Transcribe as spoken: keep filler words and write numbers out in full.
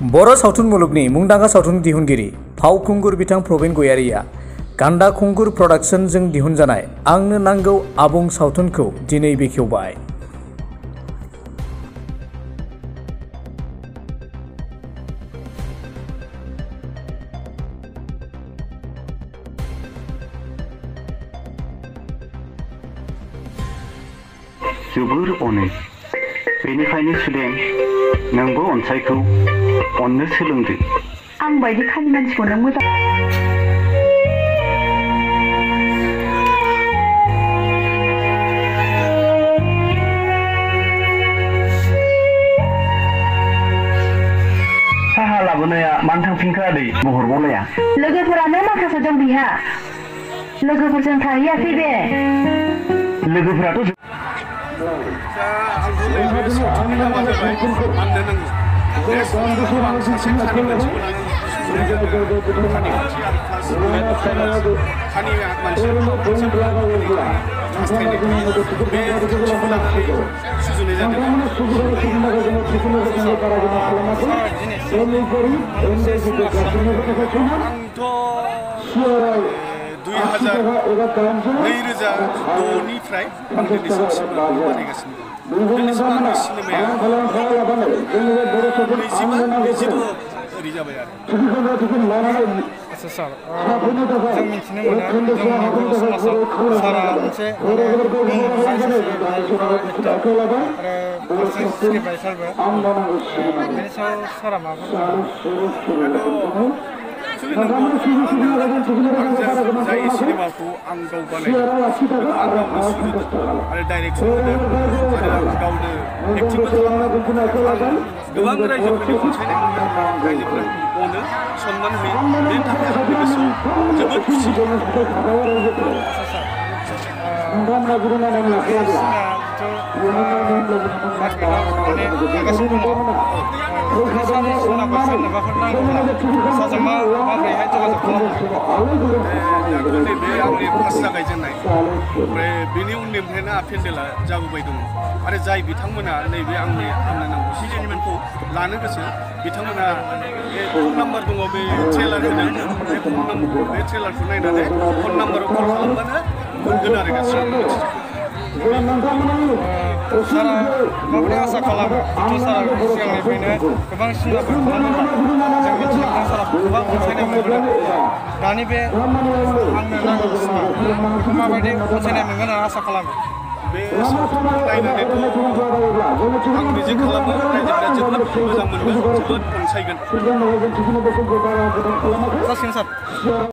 बर' सावथुन मुलुगनि मुंदांखा सावथुन दिहुनगिरि फावखुंगुर बिथां प्रबीण गयारीआ गान्दा खुंगुर प्रडाक्शनजों दिहुनजानाय आंनो नांगौ आबुं सावथुनखौ दिनै बेखेवबाय। जोबोर अनो बेनिखायनो सुदेम नोंबो अनसायखौ अननो सोलोंदो। आं बायदि खालि मानसिखौ नों मोजां साहा लाबोनाया मानो थांफिनखो आदै महर बलाया? लोगोफोरानो माखासे दं बिहा लोगोफोरजों थाहैयाखै बे। लोगोफोराथ' दुई हजार नैरोजा द'निफ्राय आं दिनैसिम सिनेमा बानायगासिनो दं। दिनैसिम आंनि सिनेमाया नैजिबा नैजिद' ओरै जाबाय आरो। आच्छा सार, जों मिथिनो मोनो जोंनि बर' समाजाव सारा मोनसे आरो स्क्रिप्ट राइटारबो। बेनि सायाव सारा माबाफोर जाय सिनेमाखौ आं गाव बानायदों आं गावनो सुजुदों आरो डाइरेक्सन होदों आरो आं गावनो एक्टिंबो खालामदों। आं गोबां रायजोफोरनि अनसायनाय मोनो, रायजोफोरा अनो सनमान होयो, बेनि थाखाय आंनि गोसोआव जोबोद खुसि। नैबे आंनि फार्स्ट जागायजेननाय, ओमफ्राय बेनि उननिफ्रायनो पेन्डेला जाबोबाय दङ आरो जाय बिथांमोना नैबे आंनि आंनो नांगौ सिनेमाखौ लानो गोसो बिथांमोना बे फन नाम्बार दङ, बे ट्रेलार होनो बे फन नाम्बार बे ट्रेलारखौ नायनानै फन नाम्बाराव कल खालामबानो मोनगोन आरो गासिबो। सारा माबोरै आसा खालामो जिथु सारा सिगांनिफ्रायनो गोबां सिनेमाफोर खालामोब्ला जों मिथिनो मोनो सारा गोबां अनसायनाय मोनबोदों। दानि बे आंनो नांगौ सिनेमा बेखौ माबायदि अनसायनाय मोनगोन होनना आसा खालामो? बे सावथुनखौ नायनानैथ' आं मिजिं खालामो रायजोफोरा जोबोद मोजां मोनगोन, जोबोद अनसायगोन। जासिगोन सार।